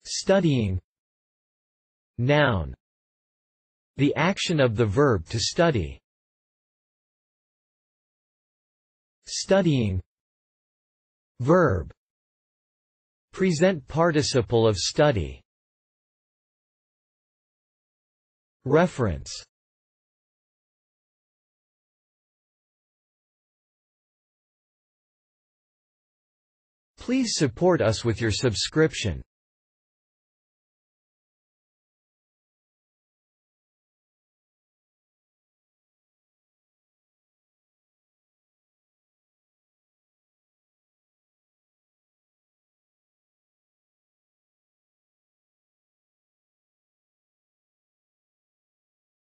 Studying. Noun. The action of the verb to study. Studying. Verb. Present participle of study. Reference. Please support us with your subscription.